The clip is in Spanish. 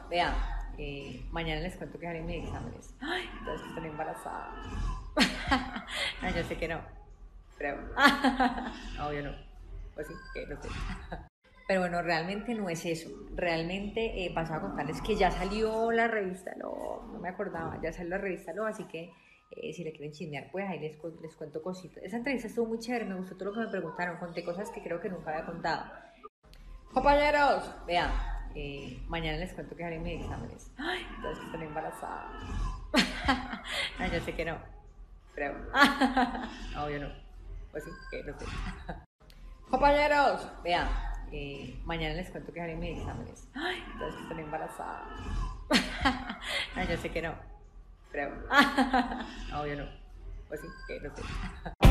Vean, mañana les cuento que haré mis exámenes. Ay, entonces estoy embarazada. No, yo sé que no, pero no, yo no. Pues sí, que no sé. Pero bueno, realmente no es eso. Realmente pasaba a contarles que ya salió la revista no me acordaba, ya salió la revista así que si le quieren chismear, pues ahí les cuento cositas. Esa entrevista estuvo muy chévere, me gustó todo lo que me preguntaron, conté cosas que creo que nunca había contado. Compañeros, vean, mañana les cuento que haré mis exámenes. Ay, entonces estoy embarazada. No, yo sé que no, pero no, yo no. Pues sí, que no sé. Compañeros, vean, mañana les cuento que haré mis exámenes. Ay, entonces estoy embarazada. No, yo sé que no, pero no, yo no. Pues sí, que no sé.